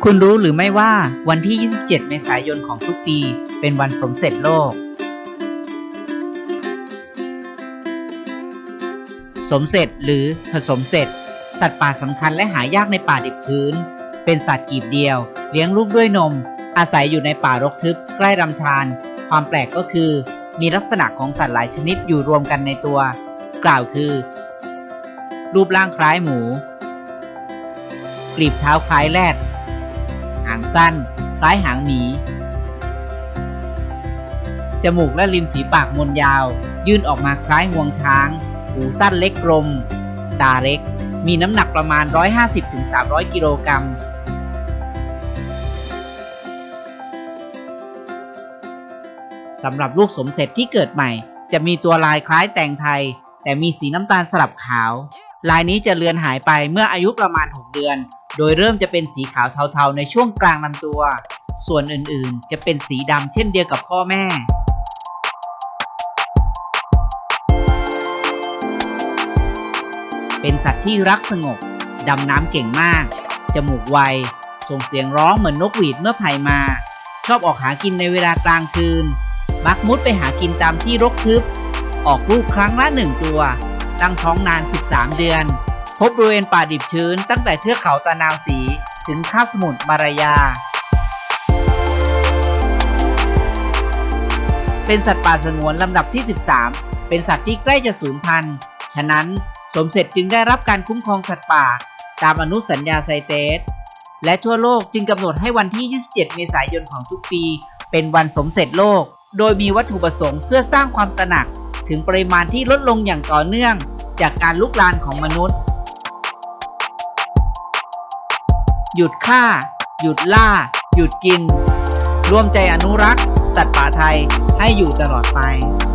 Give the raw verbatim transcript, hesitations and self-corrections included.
คุณรู้หรือไม่ว่าวันที่ ยี่สิบเจ็ด เมษายนของทุกปีเป็นวันสมเสร็จโลกสมเสร็จหรือผสมเสร็จสัตว์ป่าสำคัญและหายากในป่าดิบชื้นเป็นสัตว์กีบเดียวเลี้ยงลูกด้วยนมอาศัยอยู่ในป่ารกทึบใกล้ลำธารความแปลกก็คือมีลักษณะของสัตว์หลายชนิดอยู่รวมกันในตัวกล่าวคือรูปร่างคล้ายหมูกลีบเท้าคล้ายแรดหางสั้นคล้ายหางหมีจมูกและริมฝีปากมนยาวยื่นออกมาคล้ายงวงช้างหูสั้นเล็กกลมตาเล็กมีน้ำหนักประมาณ หนึ่งร้อยห้าสิบถึงสามร้อย กิโลกรัมสำหรับลูกสมเสร็จที่เกิดใหม่จะมีตัวลายคล้ายแตงไทยแต่มีสีน้ำตาลสลับขาวลายนี้จะเลือนหายไปเมื่ออายุประมาณหกเดือนโดยเริ่มจะเป็นสีขาวเทาๆในช่วงกลางลำตัวส่วนอื่นๆจะเป็นสีดำเช่นเดียวกับพ่อแม่เป็นสัตว์ที่รักสงบดำน้ำเก่งมากจมูกไวส่งเสียงร้องเหมือนนกหวีดเมื่อภัยมาชอบออกหากินในเวลากลางคืนมักมุดไปหากินตามที่รกทึบออกลูกครั้งละหนึ่งตัวตั้งท้องนานสิบสามเดือนพบบริเวณป่าดิบชื้นตั้งแต่เทือกเขาตะนาวศรีถึงคาบสมุทรมารายาเป็นสัตว์ป่าสงวนลำดับที่สิบสามเป็นสัตว์ที่ใกล้จะสูญพันธุ์ฉะนั้นสมเสร็จจึงได้รับการคุ้มครองสัตว์ป่าตามอนุสัญญาไซเตสและทั่วโลกจึงกำหนดให้วันที่ ยี่สิบเจ็ด เมษายนของทุกปีเป็นวันสมเสร็จโลกโดยมีวัตถุประสงค์เพื่อสร้างความตระหนักถึงปริมาณที่ลดลงอย่างต่อเนื่องจากการลุกลานของมนุษย์หยุดฆ่าหยุดล่าหยุดกินร่วมใจอนุรักษ์สัตว์ป่าไทยให้อยู่ตลอดไป